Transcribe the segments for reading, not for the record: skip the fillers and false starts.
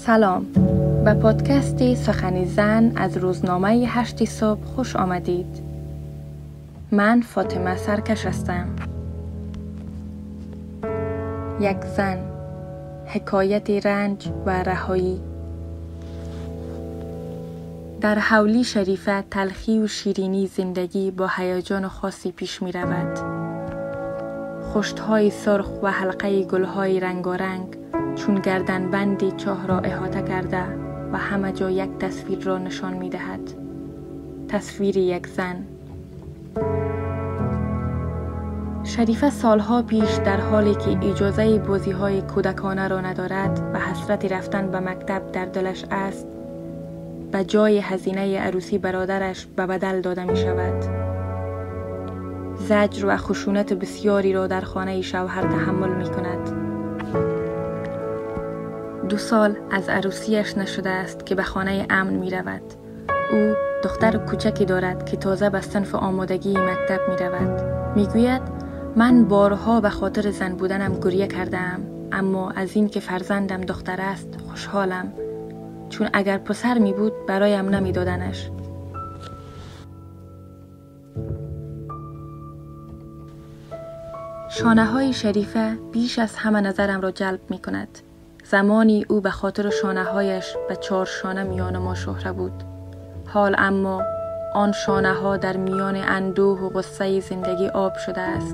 سلام، به پادکست سخن زن از روزنامه 8 صبح خوش آمدید. من فاطمه سرکش هستم. یک زن، حکایت رنج و رهایی. در حولی شریفه تلخی و شیرینی زندگی با هیجان خاصی پیش می رود. خشت‌های سرخ و حلقه گل‌های رنگارنگ چون گردن بندی چاه را احاطه کرده و همه جا یک تصویر را نشان می دهد. تصویر یک زن. شریفه سالها پیش در حالی که اجازه بازی‌های کودکانه را ندارد و حسرت رفتن به مکتب در دلش است، به جای هزینه عروسی برادرش به بدل داده می شود. زجر و خشونت بسیاری را در خانه شوهر تحمل می کند. 2 سال از عروسیش نشده است که به خانه امن می رود. او دختر کوچکی دارد که تازه به صنف آمادگی مکتب می رود. می گوید من بارها به خاطر زن بودنم گریه کردم، اما از این که فرزندم دختر است خوشحالم، چون اگر پسر می بود برایم نمی دادنش. شانه های شریفه بیش از همه نظرم را جلب می کند. زمانی او به خاطر شانه هایش به 4 شانه میان ما شهره بود. حال اما آن شانه ها در میان اندوه و غصه زندگی آب شده است.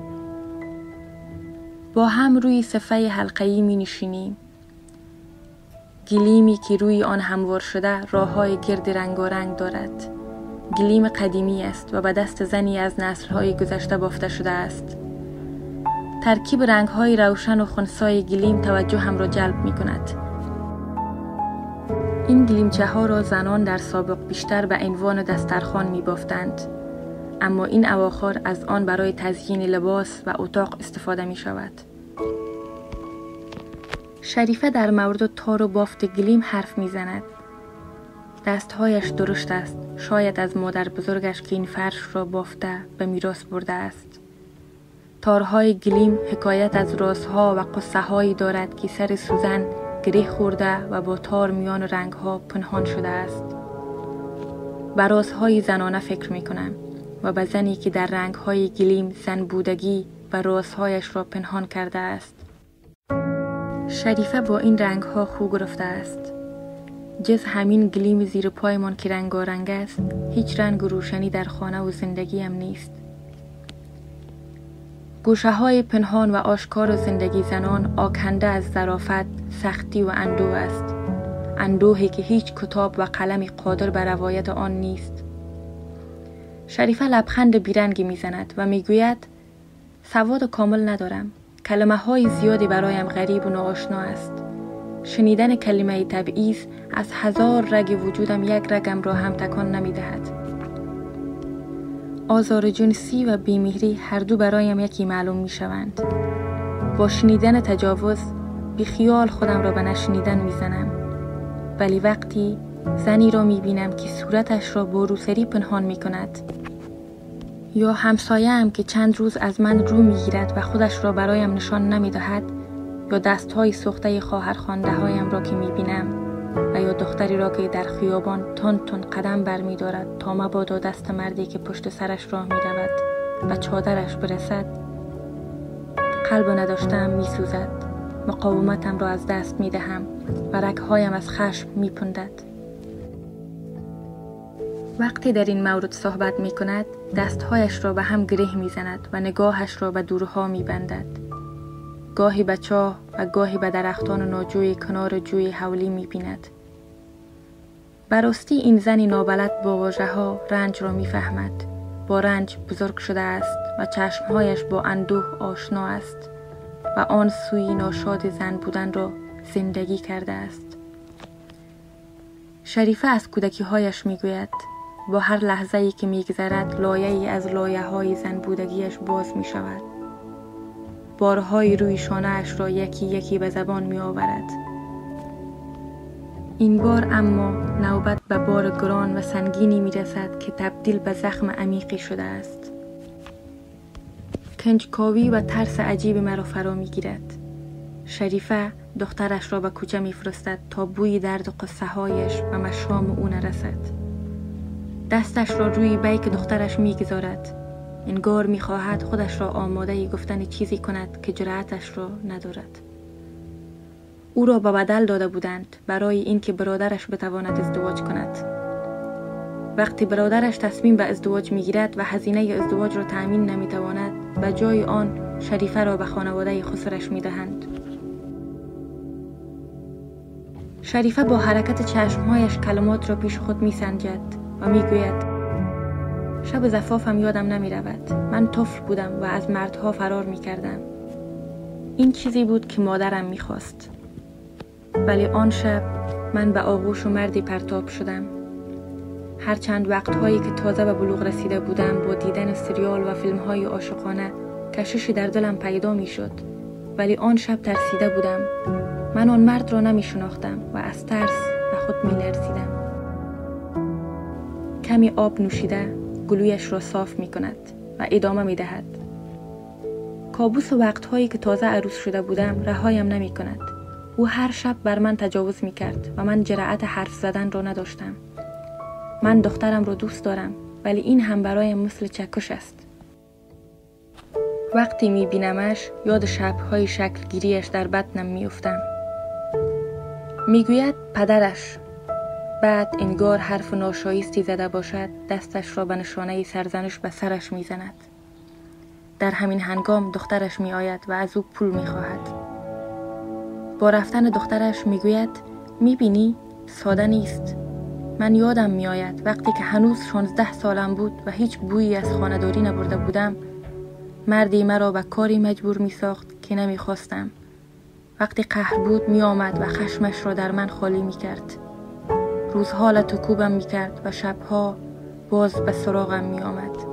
با هم روی صفحه حلقه‌ای می نشینیم. گلیمی که روی آن هموار شده راههای گرد رنگارنگ دارد. گلیم قدیمی است و به دست زنی از نسل‌های گذشته بافته شده است. ترکیب رنگ‌های روشن و خنثی گلیم توجه هم را جلب می‌کند. این گلیمچه‌ها را زنان در سابق بیشتر به عنوان دسترخوان می‌بافتند، اما این اواخر از آن برای تزیین لباس و اتاق استفاده می‌شود. شریفه در مورد تار و بافت گلیم حرف می‌زند. دست‌هایش درشت است، شاید از مادر بزرگش که این فرش را بافته به میراث برده است. تارهای گلیم حکایت از رازها و قصه هایی دارد که سر سوزن گره خورده و با تار میان رنگها پنهان شده است. به رازهای زنانه فکر می کنم و به زنی که در رنگهای گلیم زن بودگی و رازهایش را پنهان کرده است. شریفه با این رنگها خو گرفته است. جز همین گلیم زیر پایمان که رنگارنگ است، هیچ رنگ و روشنی در خانه و زندگی هم نیست. گوشه های پنهان و آشکار زندگی زنان آکنده از ظرافت، سختی و اندوه است. اندوهی که هیچ کتاب و قلمی قادر بر روایت آن نیست. شریفه لبخند بیرنگی میزند و میگوید سواد کامل ندارم. کلمه های زیادی برایم غریب و ناآشنا است. شنیدن کلمه تبعیض از 1000 رگ وجودم یک رگم را هم تکان نمیدهد. آزار جنسی و بیمهری هر دو برایم یکی معلوم می شوند. با شنیدن تجاوز بی خیال خودم را به نشنیدن می زنم. ولی وقتی زنی را می بینم که صورتش را با روسری پنهان می کند، یا همسایم که چند روز از من رو می گیرد و خودش را برایم نشان نمی دهد، یا دستهای سوخته خواهر خوانده هایم را که می بینم، و یا دختری را که در خیابان تون قدم بر می دارد تا مبادا دست مردی که پشت سرش راه می رود و چادرش برسد، قلب نداشتم می سوزد. مقاومتم را از دست می دهم و رگهایم از خشم می پندد. وقتی در این مورد صحبت می کند، دستهایش را به هم گره می زند و نگاهش را به دورها می بندد. گاهی به چاه و گاهی به درختان و ناجوی کنار جوی حولی می بیند. براستی این زنی نابلد با واژه ها رنج را می فهمد. با رنج بزرگ شده است و چشمهایش با اندوه آشنا است و آن سوی ناشاد زن بودن را زندگی کرده است. شریفه از کودکی هایش می گوید با هر لحظه‌ای که می گذرد لایه‌ای از لایه های زن بودگیش باز می شود. بارهای روی شانه‌اش را یکی یکی به زبان می آورد. این بار اما نوبت به بار گران و سنگینی می رسد که تبدیل به زخم عمیقی شده است. کنجکاوی و ترس عجیب مرا فرا می گیرد. شریفه دخترش را به کوچه می‌فرستد تا بوی درد و قصه هایش و مشام او نرسد. دستش را روی بیک دخترش می‌گذارد، انگار می‌خواهد خودش را آماده گفتن چیزی کند که جرأتش را ندارد. او را به بدل داده بودند برای اینکه برادرش بتواند ازدواج کند. وقتی برادرش تصمیم به ازدواج می‌گیرد و هزینه ازدواج را تأمین نمی‌تواند، به جای آن شریفه را به خانواده خسرش می‌دهند. شریفه با حرکت چشمهایش کلمات را پیش خود می‌سنجد و می‌گوید: شب زفافم یادم نمی‌رود. من طفل بودم و از مردها فرار می‌کردم. این چیزی بود که مادرم می‌خواست. ولی آن شب من به آغوش و مردی پرتاب شدم. هرچند وقتهایی که تازه به بلوغ رسیده بودم با دیدن سریال و فیلم‌های عاشقانه کششی در دلم پیدا می‌شد، ولی آن شب ترسیده بودم. من آن مرد را نمی‌شناختم و از ترس به خود می‌لرزیدم. کمی آب نوشیده گلویش را صاف می‌کند و ادامه می‌دهد: کابوس وقتهایی که تازه عروس شده بودم رهایم نمی‌کند. او هر شب بر من تجاوز می‌کرد و من جرأت حرف زدن را نداشتم. من دخترم را دوست دارم، ولی این هم برایم مثل چکش است. وقتی می‌بینمش یاد شب‌های شکلگیریش در بطنم می‌افتم. میگوید پدرش. بعد انگار حرف ناشایستی زده باشد دستش را به نشانه سرزنش به سرش می‌زند. در همین هنگام دخترش می‌آید و از او پول می‌خواهد. با رفتن دخترش میگوید: می‌بینی ساده نیست. من یادم می‌آید وقتی که هنوز 16 سالم بود و هیچ بویی از خانه‌داری نبرده بودم، مردی مرا به کاری مجبور می‌ساخت که نمی‌خواستم. وقتی قهر بود می‌آمد و خشمش را در من خالی می‌کرد. روزها لطوکوبم می‌کرد و شبها باز به سراغم می‌آمد.